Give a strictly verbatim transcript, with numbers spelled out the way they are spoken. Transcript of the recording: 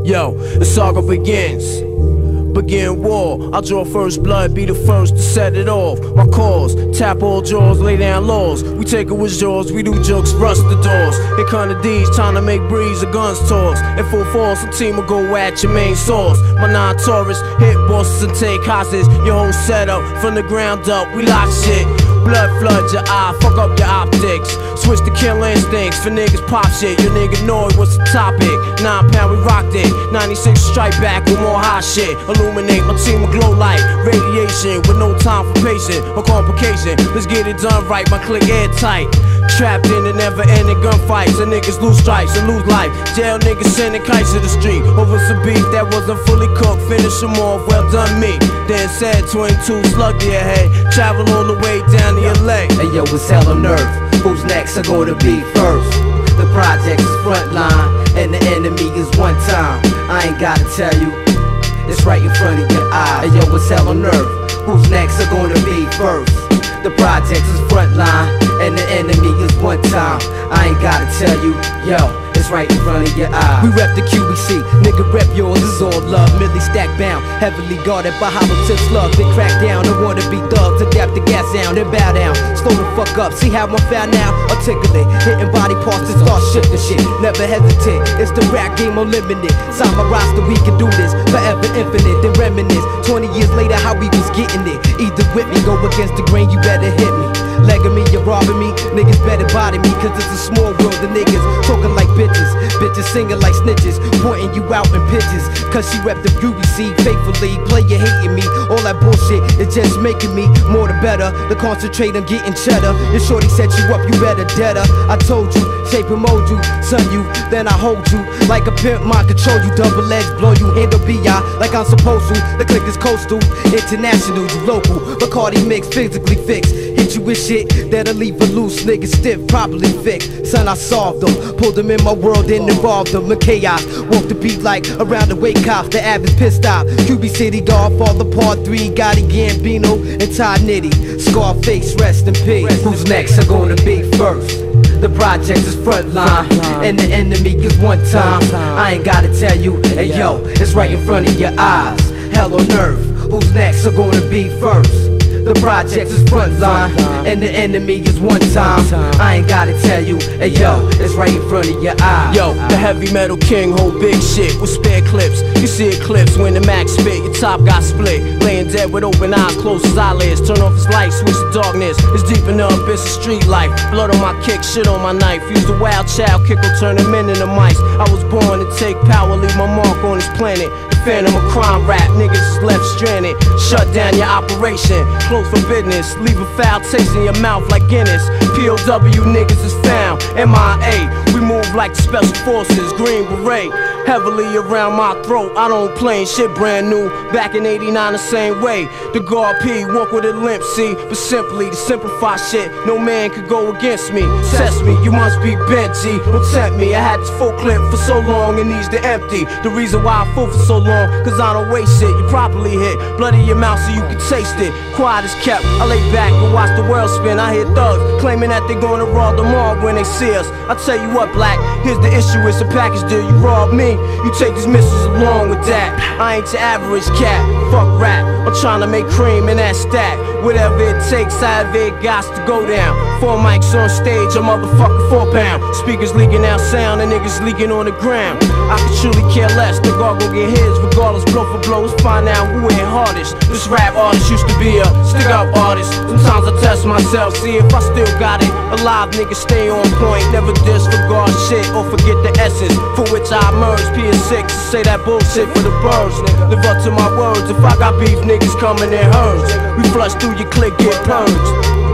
Yo, the saga begins. Begin war, I'll draw first blood, be the first to set it off. My cause, tap all jaws, lay down laws. We take it with jaws, we do jokes, rust the doors. Here come the D's, trying to make breeze, the guns toss. In full force, the team will go at your main source. My non-tourists, hit bosses and take hostage. Your whole setup, from the ground up, we lock shit. Blood flood your eye, fuck up your optics. Switch to kill instincts for niggas pop shit. Your nigga know it, what's the topic? Nine pound, we rocked it. ninety-six strike back with more hot shit. Illuminate, my team will glow like radiation with no time for patient or complication. Let's get it done right, my click airtight. Trapped in the never-ending gunfights, and niggas lose stripes and lose life. Jail niggas sending kites to the street over some beef that wasn't fully cooked. Finish them off, well done me. Then said twenty-two slug to your head. Travel all the way down to your leg. Hey yo, it's hell on earth. Who's next are gonna be first? The project is front line, and the enemy is one time. I ain't gotta tell you, it's right in front of your eye. Hey yo, it's hell on earth. Who's next are gonna be first? The project is front line, and the enemy is one time. I ain't gotta tell you, yo, it's right in front of your eye. We rep the Q B C, nigga rep yours, is all love. Millie stack bound, heavily guarded by hollow tip slugs. They crack down, don't wanna be thugs. Adapt the gas sound, then bow down. Slow the fuck up, see how I'm found now? Articulate, hitting body parts to start shifting shit. Never hesitate, it's the rap game unlimited. Sign my roster, we can do this, forever infinite. Then reminisce, twenty years later how we was getting it. Either with me, go against the grain, you better hit me. Legging me, you're robbing me, niggas better body me. Cause it's a small world, the niggas talking like bitches. Bitches singing like snitches, pointing you out in pitches. Cause she rep the U B C faithfully. Player hating me, all that bullshit is just making me more the better. To concentrate on getting cheddar. Your shorty set you up, you better dead her. I told you, shape and mold you, son you, then I hold you. Like a pimp, mind control you, double edge, blow you, handle B I like I'm supposed to. The click is coastal, international, you local. Bacardi mix, physically fixed. Hit you with shit that'll leave a loose nigga stiff, properly fixed. Son, I solved them, pulled them in my world and involved them in chaos. Walk the beat like around the way cops, the average pissed off. Q B City, Godfather, Part three, Gotti, Gambino, and Ty Nitty. Scarface, rest in peace. Who's next are gonna be first? The project is front line, and the enemy is one time. I ain't gotta tell you, hey yo, it's right in front of your eyes. Hell on earth, who's next are gonna be first? The project is front line, and the enemy is one time. I ain't gotta tell you, hey yo, it's right in front of your eye. Yo, the heavy metal king hold big shit with spare clips. You see eclipse when the max spit, your top got split. Laying dead with open eyes, close his eyelids. Turn off his light, switch to darkness. It's deep in the abyss of street life. Blood on my kick, shit on my knife. Use the wild child kick will turn them into mice. I was born to take power, leave my mark on this planet. The phantom of crime rap, niggas is left stranded. Shut down your operation, close for business. Leave a foul taste in your mouth like Guinness. P O W niggas is found, M I A. We move like the special forces, Green Beret. Heavily around my throat, I don't play shit brand new. Back in eighty-nine the same way. The guard P, walk with a limp, see. But simply, to simplify shit, no man could go against me. Test me, you must be bent, G. Don't tempt me, I had this full clip for so long, it needs to empty. The reason why I full for so long, cause I don't waste shit. You properly hit, blood in your mouth so you can taste it. Quiet as kept, I lay back and watch the world spin. I hear thugs claiming that they gonna rob them all when they see us. I tell you what, black, here's the issue, it's a package deal. You rob me, you take these missiles along with that. I ain't your average cat, fuck rap. I'm trying to make cream in that stack. Whatever it takes, however it got to go down. Four mics on stage, a motherfucker four pound. Speakers leaking out sound and niggas leaking on the ground. I could truly care less, the guard gon' get his. Regardless, blow for blow, let's find out who hit hardest. This rap artist used to be a stick up artist. Sometimes I test myself, see if I still got it. Alive niggas stay on point, never disregard shit or forget the essence for which I emerge. P S six to say that bullshit for the birds. Live up to my words, if I got beef, niggas coming in herds. We flush through your clique, get purged.